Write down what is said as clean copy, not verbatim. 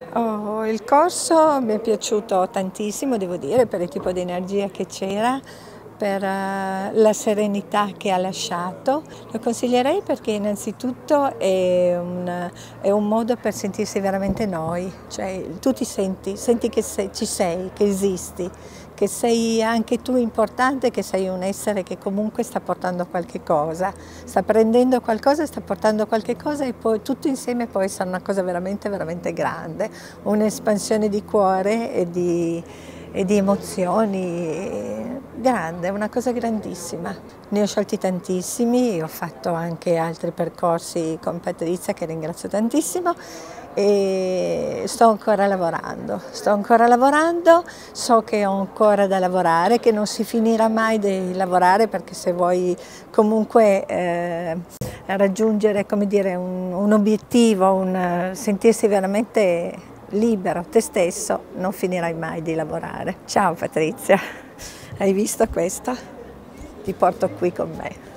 Oh, il corso mi è piaciuto tantissimo, devo dire, per il tipo di energia che c'era, per la serenità che ha lasciato. Lo consiglierei perché innanzitutto è un modo per sentirsi veramente noi, cioè tu ti senti che ci sei, che esisti, che sei anche tu importante, che sei un essere che comunque sta portando qualche cosa, sta prendendo qualcosa, sta portando qualche cosa e poi tutto insieme può essere una cosa veramente, veramente grande, un'espansione di cuore e di emozioni grande, una cosa grandissima. Ne ho scelti tantissimi, ho fatto anche altri percorsi con Patrizia che ringrazio tantissimo e sto ancora lavorando, so che ho ancora da lavorare, che non si finirà mai di lavorare perché se vuoi comunque raggiungere, come dire, un obiettivo, sentirsi veramente libero, te stesso, non finirai mai di lavorare. Ciao Patrizia, hai visto questo? Ti porto qui con me.